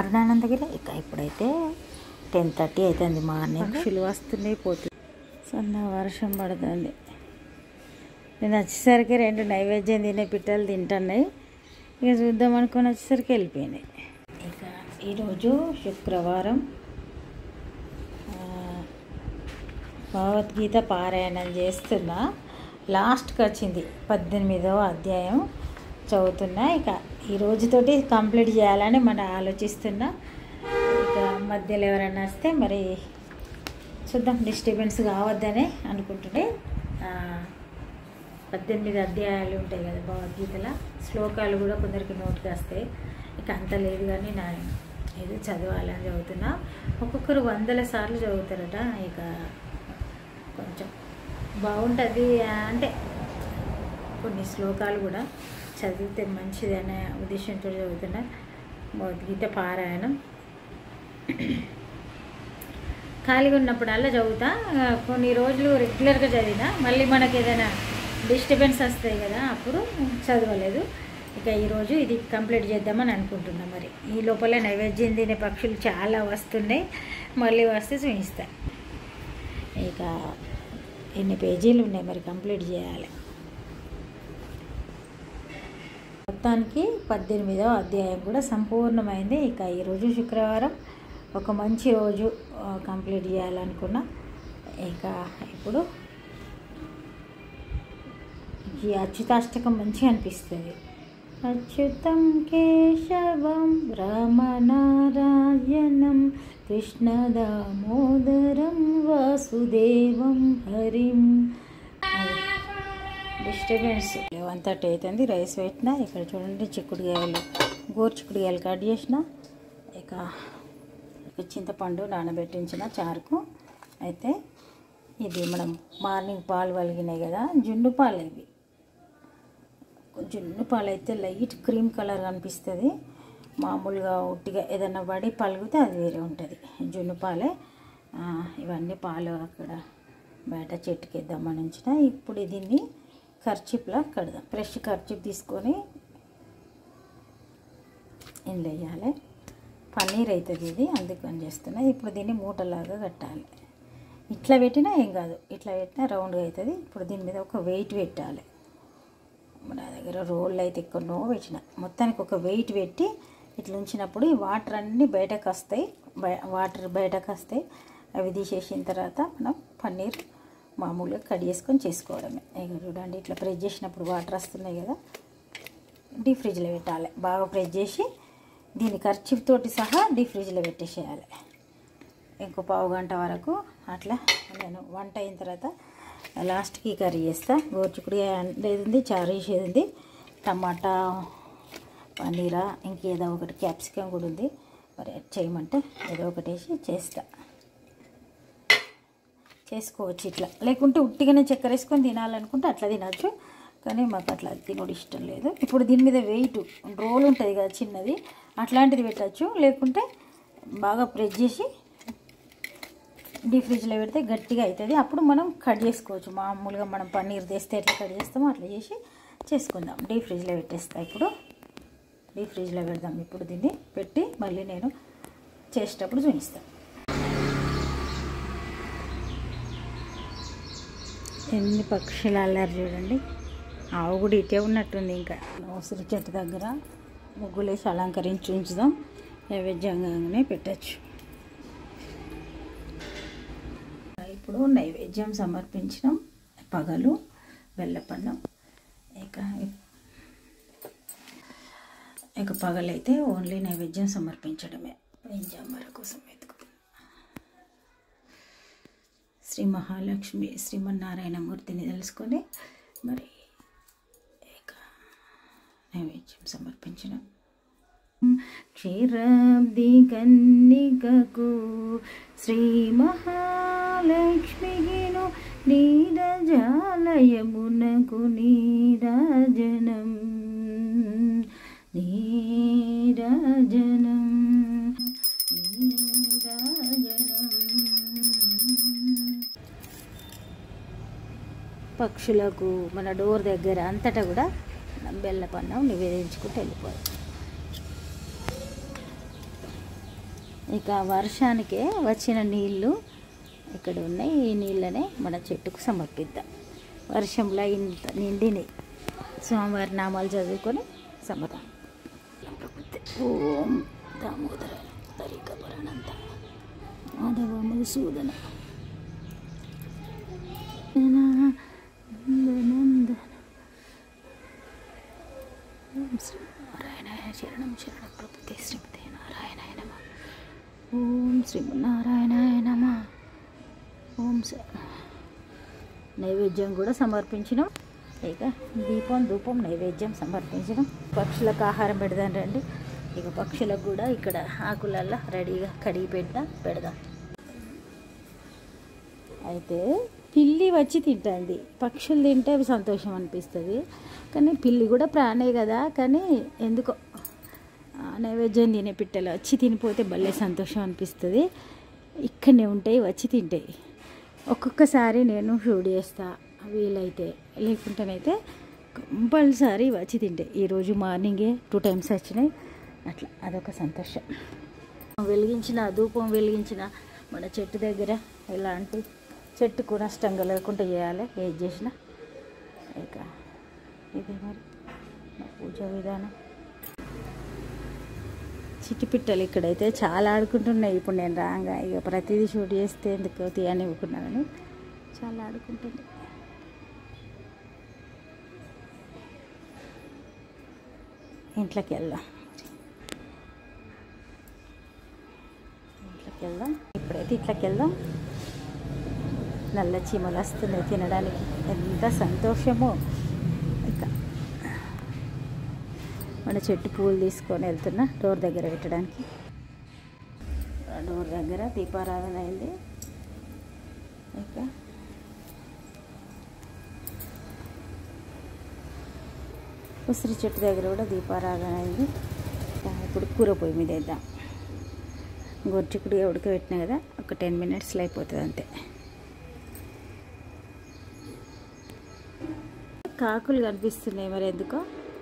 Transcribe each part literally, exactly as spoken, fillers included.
అరుణానందగిరి. ఇక ఇప్పుడైతే ten thirty అవుతుంది మార్నింగ్. పక్షులు వస్తున్నాయి పోతుంది, సన్న వర్షం పడుతుంది. నేను వచ్చేసరికి రెండు నైవేద్యం తినే పిట్టలు తింటున్నాయి. ఇక చూద్దాం అనుకుని వచ్చేసరికి వెళ్ళిపోయినాయి. ఇక ఈరోజు శుక్రవారం భగవద్గీత పారాయణం చేస్తున్నా. లాస్ట్కి వచ్చింది పద్దెనిమిదవ అధ్యాయం చదువుతున్నా. ఇక ఈ రోజుతోటి కంప్లీట్ చేయాలని మనం ఆలోచిస్తున్నా. ఇక మధ్యలో ఎవరైనా వస్తే మరి చూద్దాం, డిస్టర్బెన్స్ కావద్దనే అనుకుంటుంటే. పద్దెనిమిది అధ్యాయాలు ఉంటాయి కదా భగవద్గీతలో, శ్లోకాలు కూడా కొందరికి నోటికి వస్తాయి. ఇక అంత లేదు కానీ నా ఏదో చదవాలని చదువుతున్నా. ఒక్కొక్కరు వందల సార్లు చదువుతారట. ఇక కొంచెం బాగుంటుంది అంటే కొన్ని శ్లోకాలు కూడా చదివితే మంచిది అనే ఉద్దేశంతో చదువుతున్నా భగవద్గీత పారాయణం. ఖాళీగా ఉన్నప్పుడల్లా చదువుతా. కొన్ని రోజులు రెగ్యులర్గా చదివినా మళ్ళీ మనకి ఏదైనా డిస్టర్బెన్స్ వస్తాయి కదా, అప్పుడు చదవలేదు. ఇక ఈరోజు ఇది కంప్లీట్ చేద్దామని అనుకుంటున్నాం. మరి ఈ లోపల నైవేద్యం తినే పక్షులు చాలా వస్తున్నాయి, మళ్ళీ వస్తే చూపిస్తా. ఇక ఎన్ని పేజీలు ఉన్నాయి మరి కంప్లీట్ చేయాలి. మొత్తానికి పద్దెనిమిదవ అధ్యాయం కూడా సంపూర్ణమైంది. ఇక ఈరోజు శుక్రవారం ఒక మంచి రోజు కంప్లీట్ చేయాలనుకున్నా. ఇక ఇప్పుడు ఈ అచ్యుతాష్టకం మంచిగా అనిపిస్తుంది. అచ్యుతం కేశవం రామనారాయణం కృష్ణ దామోదరం వాసుదేవం హరిం. డిస్టర్బెన్స్ వన్ థర్టీ అవుతుంది. రైస్ పెట్టినా. ఇక్కడ చూడండి చిక్కుడుకాయలు, గోరు చిక్కుడుకాయలు కట్ చేసిన. ఇక చింతపండు నానబెట్టించిన చారుకు. అయితే ఇది మనం మార్నింగ్ పాలు వలిగినాయి కదా, జున్ను పాలు. ఇవి జున్ను పాలు అయితే లైట్ క్రీమ్ కలర్ కనిపిస్తుంది. మామూలుగా ఉట్టిగా ఏదైనా పడి పలిగితే అది వేరే ఉంటుంది. జున్ను పాలే. ఇవన్నీ పాలు అక్కడ బయట చెట్టుకేద్దామని ఉంచిన. ఇప్పుడు దీన్ని కర్చీప్లా కడదాం. ఫ్రెష్ కర్చీప్ తీసుకొని ఇందులో వేయాలి. పన్నీర్ అవుతుంది ఇది, అందుకని చేస్తున్నా. ఇప్పుడు దీన్ని మూటలాగా కట్టాలి. ఇట్లా పెట్టినా ఏం కాదు, ఇట్లా పెట్టినా రౌండ్గా అవుతుంది. ఇప్పుడు దీని మీద ఒక వెయిట్ పెట్టాలి. నా దగ్గర రోళ్ళు అయితే ఎక్కడనో పెట్టిన. మొత్తానికి ఒక వెయిట్ పెట్టి ఇట్లా ఉంచినప్పుడు ఈ వాటర్ అన్నీ బయటకు వస్తాయి. వాటర్ బయటకు వస్తాయి. అవి తీసేసిన తర్వాత మనం పన్నీర్ మామూలుగా కట్ చేసుకొని చేసుకోవడమే. ఇక చూడండి, ఇట్లా ప్రెస్ చేసినప్పుడు వాటర్ వస్తున్నాయి కదా, డీప్ ఫ్రిడ్జ్లో పెట్టాలి. బాగా ప్రెస్ చేసి దీని కర్చీఫ్ తోటి సహా డీప్ ఫ్రిడ్జ్లో పెట్టేసేయాలి. ఇంకో పావు గంట వరకు అట్లా. నేను వంట అయిన తర్వాత లాస్ట్కి కర్రీ చేస్తా. గోరుచిక్కుడుకాయ అనేది ఉంది, చారు వేసేది ఉంది, టమాటా పన్నీరా ఇంకేదో ఒకటి క్యాప్సికమ్ కూడా ఉంది. మరి చేయమంటే ఏదో ఒకటి వేసి చేస్తా. చేసుకోవచ్చు ఇట్లా, లేకుంటే ఉట్టిగానే చక్కెర వేసుకొని తినాలనుకుంటే అట్లా తినచ్చు. కానీ మాకు అట్లా తినడం ఇష్టం లేదు. ఇప్పుడు దీని మీద వెయిట్ రోల్ ఉంటుంది కదా చిన్నది, అట్లాంటిది పెట్టచ్చు. లేకుంటే బాగా ప్రెస్ చేసి డీప్ ఫ్రిడ్జ్లో పెడితే గట్టిగా అవుతుంది. అప్పుడు మనం కట్ చేసుకోవచ్చు. మామూలుగా మనం పన్నీర్ తెస్తే ఎట్లా కట్ చేస్తామో అట్లా చేసి చేసుకుందాం. డీప్ ఫ్రిడ్జ్లో పెట్టేస్తా. ఇప్పుడు డీప్ ఫ్రిడ్జ్లో పెడదాం. ఇప్పుడు దీన్ని పెట్టి మళ్ళీ నేను చేసేటప్పుడు చూపిస్తాను. ఎన్ని పక్షులు అల్లారు చూడండి. ఆవు కూడా ఇటే ఉన్నట్టుంది. ఇంకా ఉసిరి చెట్టు దగ్గర ముగ్గులేసి అలంకరించి ఉంచుదాం. నైవేద్యంగానే పెట్టచ్చు. ఇప్పుడు నైవేద్యం సమర్పించడం పగలు బెల్లపన్నం. ఇక ఇక పగలైతే ఓన్లీ నైవేద్యం సమర్పించడమే. వెంజామర కోసం ఎత్తుకున్నాం. శ్రీ మహాలక్ష్మి శ్రీమన్నారాయణమూర్తిని తెలుసుకొని మరి ఇక నైవేద్యం సమర్పించడం. క్షీరాబ్ది కన్నికకు శ్రీ మహాలక్ష్మికిను నీరజాలయమునకు నీరాజనం నీరాజనం నీరాజనం. పక్షులకు మన డోర్ దగ్గర అంతటా కూడా బెల్లపన్నం నివేదించుకుంటూ వెళ్ళిపోవాలి. ఇక వర్షానికే వచ్చిన నీళ్ళు ఇక్కడ ఉన్నాయి. ఈ నీళ్ళనే మన చెట్టుకు సమర్పిద్దాం. వర్షంలో ఇంత నిండినాయి. స్వామివారి నామాలు చదువుకొని సమర్పణ. ఓం దామోదర హరికపరణంత మాధవ మధుసూదన నందనందన ఓం శ్రీ నారాయణాయ శరణం శరణం ప్రపతే శ్రీమతే నారాయణాయ నమః. ఓం శ్రీమన్నారాయణాయ నమః. ఓం నైవేద్యం కూడా సమర్పించినాం. ఇక దీపం ధూపం నైవేద్యం సమర్పించడం. పక్షులకు ఆహారం పెడదాం రండి. ఇక పక్షులకు కూడా ఇక్కడ ఆకులల్లో రెడీగా కడిగి పెట్టా పెడదాం. అయితే పిల్లి వచ్చి తింటుంది. పక్షులు తింటే సంతోషం అనిపిస్తుంది. కానీ పిల్లి కూడా ప్రాణే కదా. కానీ ఎందుకో నైవేద్యం తినే పిట్టలు వచ్చి తినిపోతే భలే సంతోషం అనిపిస్తుంది. ఇక్కడనే ఉంటాయి, వచ్చి తింటాయి. ఒక్కొక్కసారి నేను షూట్ చేస్తా వీలైతే, లేకుంటేనైతే కంపల్సరీ వచ్చి తింటాయి. ఈరోజు మార్నింగే టూ టైమ్స్ వచ్చినాయి. అట్లా అదొక సంతోషం. వెలిగించిన ధూపం వెలిగించిన మన చెట్టు దగ్గర ఎలాంటి చెట్టుకు నష్టం కలగకుండా చేయాలి. ఏది చేసినా ఇక ఇది మరి నా పూజా విధానం. చిట్టిపిట్టలు ఇక్కడైతే చాలా ఆడుకుంటున్నాయి. ఇప్పుడు నేను రాగా ఇక ప్రతిదీ షూట్ చేస్తే ఎందుకు తీయని ఇవ్వకున్నానని చాలా ఆడుకుంటుంది. ఇంట్లోకి వెళ్దాం ఇంట్లోకి వెళ్దాం ఇప్పుడైతే ఇట్లకి వెళ్దాం. నల్ల చీమలు వస్తున్నాయి తినడానికి. ఎంత సంతోషమో. ఇక మన చెట్టు పూలు తీసుకొని వెళ్తున్నా డోర్ దగ్గర పెట్టడానికి. డోర్ దగ్గర దీపారాధన అయింది. ఇక ఉసిరి చెట్టు దగ్గర కూడా దీపారాధన అయింది. ఇప్పుడు కూర పొయ్యి మీద వేద్దాం. గొర్చికుడిగా ఉడకబెట్టినా కదా, ఒక టెన్ మినిట్స్లో అయిపోతుంది అంతే. కాకులు కనిపిస్తున్నాయి మరి ఎందుకో.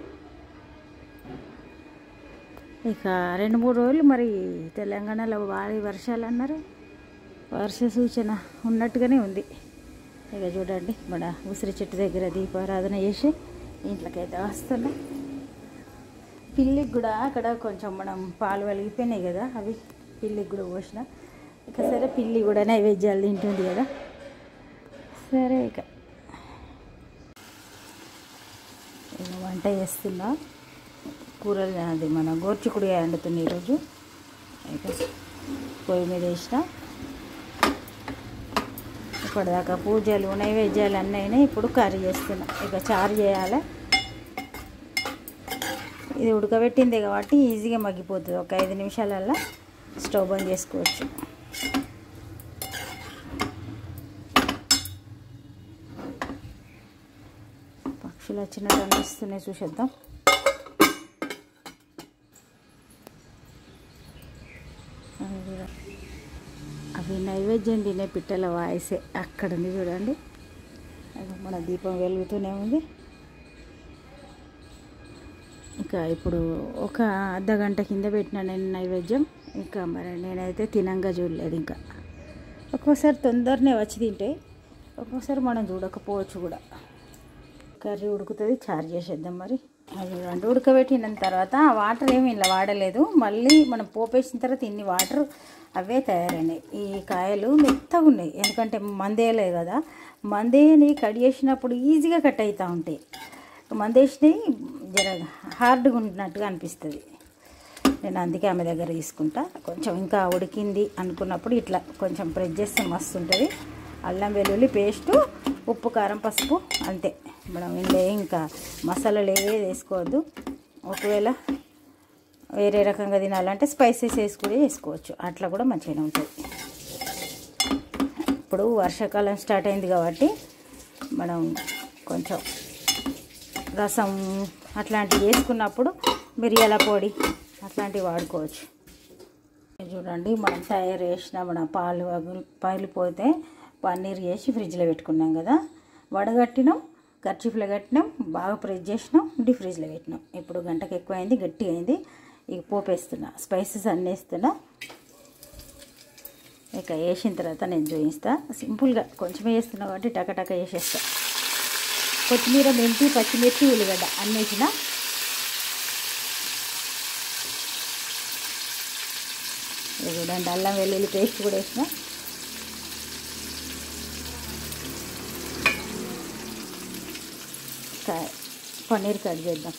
ఇక రెండు మూడు రోజులు మరి తెలంగాణలో భారీ వర్షాలు అన్నారు. వర్ష సూచన ఉన్నట్టుగానే ఉంది. ఇక చూడండి మన ఉసిరి చెట్టు దగ్గర దీపారాధన చేసి ఇంట్లోకైతే వస్తున్నాం. పిల్లికి కూడా అక్కడ కొంచెం మనం పాలు వెలిగిపోయినాయి కదా, అవి పిల్లికి కూడా పోసిన. ఇక సరే పిల్లి కూడా నైవేద్యాలు తింటుంది కదా. సరే ఇక ఇక వంట చేస్తున్నా. కూరలు అది మన గోర్చికుడిగా వండుతుంది ఈరోజు. ఇక పొయ్యి మీద వేసిన. ఇప్పటిదాకా పూజలు నైవేద్యాలు అన్నీ అయినాయి. ఇప్పుడు కర్రీ చేస్తున్నా. ఇక చారు చేయాలి. ఇది ఉడకబెట్టింది కాబట్టి ఈజీగా మగ్గిపోతుంది. ఒక ఐదు నిమిషాలల్లో స్టవ్ బంద్ చేసుకోవచ్చు. పక్షులు వచ్చినట్టు అనిపిస్తున్నాయి, చూసేద్దాం. అవి నైవేద్యం తినే పిట్టల వాయిసే అక్కడ ఉంది చూడండి. మన దీపం వెలుగుతూనే ఉంది. ఇక ఇప్పుడు ఒక అర్ధ గంట కింద పెట్టినా నేను నైవేద్యం. ఇంకా మరి నేనైతే తినంగా చూడలేదు. ఇంకా ఒక్కోసారి తొందరనే వచ్చి తింటే, ఒక్కోసారి మనం చూడకపోవచ్చు కూడా. కర్రీ ఉడుకుతుంది, చారు చేసేద్దాం మరి. అది రెండు ఉడకబెట్టిన తర్వాత ఆ వాటర్ ఏమి ఇలా వాడలేదు. మళ్ళీ మనం పోపేసిన తర్వాత ఇన్ని వాటర్ అవే తయారైనాయి. ఈ కాయలు మెత్తగా ఉన్నాయి, ఎందుకంటే మందేయలేదు కదా. మందేని కట్ చేసినప్పుడు ఈజీగా కట్ అవుతూ ఉంటాయి. మందేసినవి జర హార్డ్గా ఉన్నట్టుగా అనిపిస్తుంది. నేను అందుకే ఆమె దగ్గర తీసుకుంటా. కొంచెం ఇంకా ఉడికింది అనుకున్నప్పుడు ఇట్లా కొంచెం ప్రెస్ చేస్తే మస్తు ఉంటుంది. అల్లం వెల్లుల్లి పేస్టు, ఉప్పు కారం పసుపు అంతే. మనం ఇందులో ఇంకా మసాలాలు ఏది వేసుకోవద్దు. ఒకవేళ వేరే రకంగా తినాలంటే స్పైసెస్ వేసుకుని వేసుకోవచ్చు. అట్లా కూడా మంచిగానే ఉంటుంది. ఇప్పుడు వర్షాకాలం స్టార్ట్ అయింది కాబట్టి మనం కొంచెం రసం అట్లాంటివి వేసుకున్నప్పుడు మిరియాల పొడి అట్లాంటివి వాడుకోవచ్చు. చూడండి మనం తయారు చేసిన మన పాలు పగిలిపోతే పన్నీర్ చేసి ఫ్రిడ్జ్లో పెట్టుకున్నాం కదా. వడగట్టినాం, కర్చీఫ్లో కట్టినాం, బాగా ప్రెస్ చేసినాం, డీ ఫ్రిడ్జ్లో పెట్టినాం. ఇప్పుడు గంటకు ఎక్కువ అయింది, గట్టి అయింది. ఇక పోపేస్తున్నా, స్పైసెస్ అన్నీ వేస్తున్నా. ఇక వేసిన తర్వాత నేను చూపిస్తా. సింపుల్గా కొంచెమే వేస్తున్నా కాబట్టి టకటక వేసేస్తా. కొత్తిమీర, మెంతి, పచ్చిమిర్చి, ఉల్లిగడ్డ అన్నీ వేసిన. చూడండి అల్లం వెల్లుల్లి పేస్ట్ కూడా వేసిన. పన్నీర్ కట్ చేద్దాం.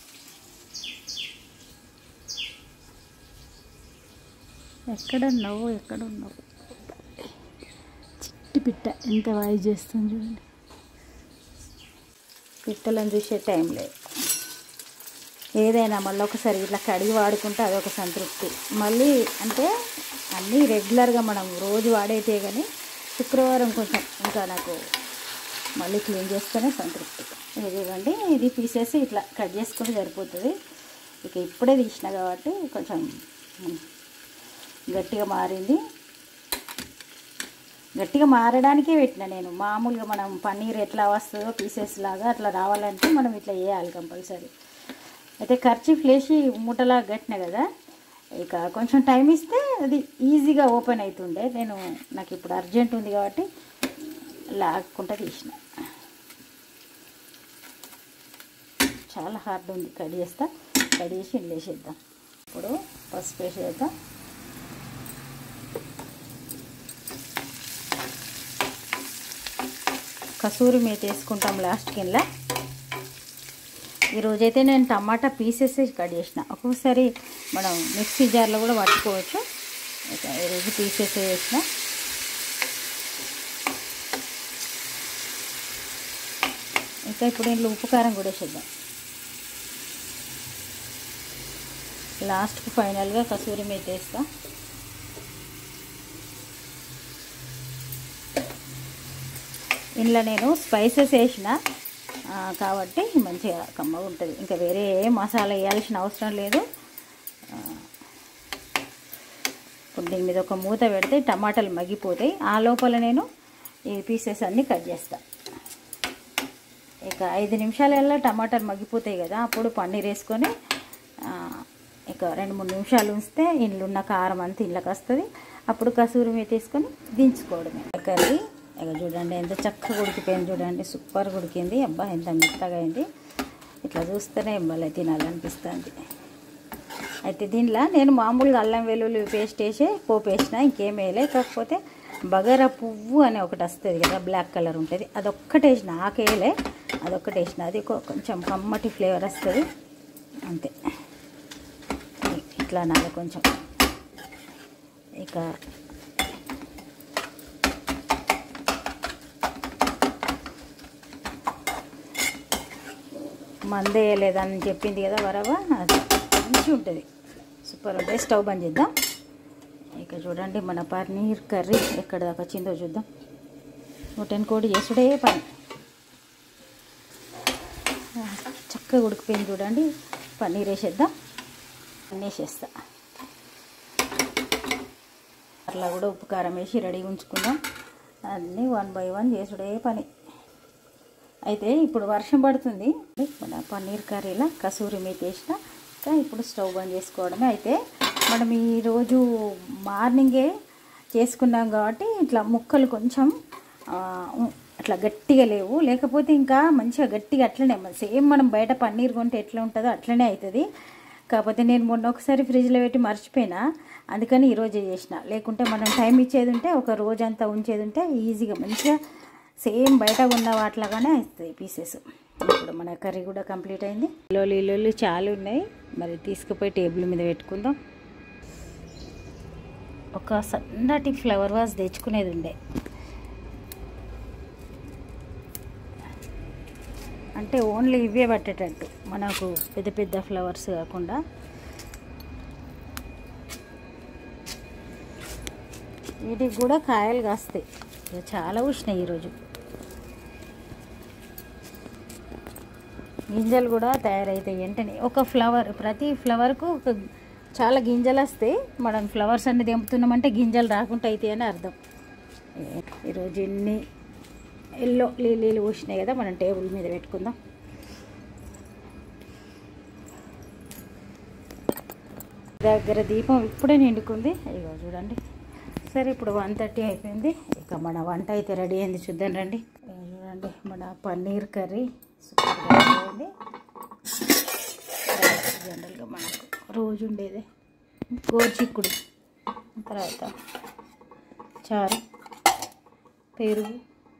ఎక్కడున్నావు ఎక్కడున్నావు చిట్టి పిట్ట ఎంత వాయిస్ చేస్తుంది చూడండి. పిట్టలను చూసే టైం లేదు. ఏదైనా మళ్ళీ ఒకసారి ఇట్లా కడిగి వాడుకుంటే అదొక సంతృప్తి. మళ్ళీ అంటే అన్నీ రెగ్యులర్గా మనం రోజు వాడైతే కానీ శుక్రవారం కొంచెం ఇంకా నాకు మళ్ళీ క్లీన్ చేస్తేనే సంతృప్తి. ఇది చూడండి, ఇది పీసెస్ ఇట్లా కట్ చేసుకుంటే సరిపోతుంది. ఇక ఇప్పుడే తీసిన కాబట్టి కొంచెం గట్టిగా మారింది. గట్టిగా మారడానికే పెట్టిన నేను. మామూలుగా మనం పన్నీర్ ఎట్లా వస్తుందో పీసెస్ లాగా అట్లా రావాలంటే మనం ఇట్లా వేయాలి కంపల్సరీ. అయితే కర్చీఫ్ లేచి మూటలా కట్టిన కదా, ఇక కొంచెం టైం ఇస్తే అది ఈజీగా ఓపెన్ అవుతుండే. నేను నాకు ఇప్పుడు అర్జెంట్ ఉంది కాబట్టి లాక్కుంటా తీసిన. చాలా హార్డ్ ఉంది. కట్ చేస్తా, కట్ చేసి వేసేద్దాం. ఇప్పుడు పసుపు వేసేద్దాం. కసూరి మేతి వేసుకుంటాం లాస్ట్ కింద. ఈరోజైతే నేను టమాటా పీసెస్ కట్ చేసిన. ఒక్కొక్కసారి మనం మిక్సీ జార్లో కూడా పట్టుకోవచ్చు. ఈరోజు పీసెస్ వేసిన. ఇంకా ఇప్పుడు ఇంట్లో ఉప్పు కారం కూడా వేసేద్దాం. లాస్ట్కి ఫైనల్గా కసూరి మేతి వేస్తా. ఇందులో నేను స్పైసెస్ వేసిన కాబట్టి మంచిగా కమ్మగా ఉంటుంది. ఇంకా వేరే ఏ మసాలా వేయాల్సిన అవసరం లేదు. ఇప్పుడు దీని మీద ఒక మూత పెడితే టమాటాలు మగ్గిపోతాయి. ఆ లోపల నేను ఈ పీసెస్ అన్నీ కట్ చేస్తా. ఇక ఐదు నిమిషాలల్లో టమాటాలు మగ్గిపోతాయి కదా, అప్పుడు పన్నీర్ వేసుకొని ఇక రెండు మూడు నిమిషాలు ఉంచితే ఇంట్లో ఉన్న కారం అంతా ఇళ్ళకి వస్తుంది. అప్పుడు కసూరి మేతి వేసుకొని దించుకోవడమే. కర్రీ ఇక చూడండి ఎంత చక్కగా ఉడికిపోయింది. చూడండి సూపర్గా ఉడికింది. అబ్బా ఎంత మెత్తగా అయింది. ఇట్లా చూస్తేనే భలే తినాలనిపిస్తుంది. అయితే దీనిలో నేను మామూలుగా అల్లం వెల్లుల్లి పేస్ట్ వేసి పోపు వేసిన, ఇంకేం వేయలే. కాకపోతే బగారా పువ్వు అని ఒకటి వస్తుంది కదా, బ్లాక్ కలర్ ఉంటుంది, అదొక్కటి వేసిన. ఆకేయలే, అదొక్కటి వేసిన. అది కొంచెం కమ్మటి ఫ్లేవర్ వస్తుంది అంతే. ఇట్లా నాలుగు కొంచెం ఇక మందే లేదని చెప్పింది కదా వరవ, అది మంచిగా ఉంటుంది, సూపర్ ఉంటుంది. స్టవ్ బంద్ చేద్దాం. ఇక చూడండి మన పన్నీర్ కర్రీ ఎక్కడ దాకా వచ్చిందో చూద్దాం. నూటెన్ కోడి చేసుడే పని చక్కగా ఉడికిపోయింది. చూడండి పన్నీర్ వేసేద్దాం. అన్నీ వేసేస్తా. అట్లా కూడా ఉప్పు కారం వేసి రెడీ ఉంచుకుందాం. అన్నీ వన్ బై వన్ చేసుడే పని. అయితే ఇప్పుడు వర్షం పడుతుంది. మన పన్నీర్ కర్రీలా కసూరి మేతి వేసిన. ఇప్పుడు స్టవ్ బంద్ చేసుకోవడమే. అయితే మనం ఈరోజు మార్నింగే చేసుకున్నాం కాబట్టి ఇట్లా ముక్కలు కొంచెం అట్లా గట్టిగా లేవు. లేకపోతే ఇంకా మంచిగా గట్టిగా అట్లనే సేమ్ మనం బయట పన్నీర్ కొంటే ఎట్లా ఉంటుందో అట్లనే అవుతుంది. కాకపోతే నేను మొన్న ఒకసారి ఫ్రిడ్జ్లో పెట్టి మర్చిపోయినా, అందుకని ఈరోజు చేసిన. లేకుంటే మనం టైం ఇచ్చేది ఉంటే ఒక రోజంతా ఉంచేది ఉంటే ఈజీగా మంచిగా సేమ్ బయట ఉన్న వాటిలాగానే అవుతుంది పీసెస్. ఇప్పుడు మన కర్రీ కూడా కంప్లీట్ అయింది. ఇల్లు ఇల్లు చాలా ఉన్నాయి. మరి తీసుకుపోయి టేబుల్ మీద పెట్టుకుందాం. ఒక సన్నటి ఫ్లవర్ వాజ్ తెచ్చుకునేది ఉండే, అంటే ఓన్లీ ఇవే పట్టేటట్టు, మనకు పెద్ద పెద్ద ఫ్లవర్స్ కాకుండా. వీటికి కూడా కాయలు కాస్తాయి. చాలా ఉష్ణాయి ఈరోజు. గింజలు కూడా తయారవుతాయి వెంటనే. ఒక ఫ్లవర్, ప్రతి ఫ్లవర్కు ఒక చాలా గింజలు వస్తాయి. మనం ఫ్లవర్స్ అన్ని తెంపుతున్నామంటే గింజలు రాకుండా అవుతాయి అని అర్థం. ఈరోజు ఎన్ని ఎల్లో లీలీలు పూసినాయి కదా, మనం టేబుల్ మీద పెట్టుకుందాం. దగ్గర దీపం ఇప్పుడే నిండుకుంది. ఇగో చూడండి సరే ఇప్పుడు వన్ థర్టీ అయిపోయింది. ఇక మన వంట అయితే రెడీ అయింది, చూద్దాం రండి. చూడండి మన పన్నీర్ కర్రీ సూపర్గా అయిపోయింది. జనరల్గా మనకు రోజు ఉండేది గోరుచిక్కుడు, తర్వాత చారు, పెరుగు,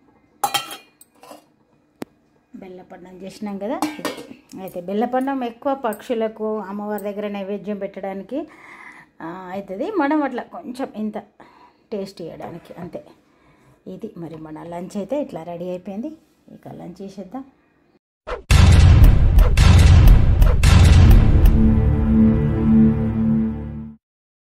బెల్లపన్నం చేసినాం కదా ఇది. అయితే బెల్లపన్నం ఎక్కువ పక్షులకు అమ్మవారి దగ్గర నైవేద్యం పెట్టడానికి అవుతుంది. మనం అట్లా కొంచెం ఇంత టేస్ట్ చేయడానికి అంతే. ఇది మరి మన లంచ్ అయితే ఇట్లా రెడీ అయిపోయింది. ఇక లంచ్ చేసేద్దాం.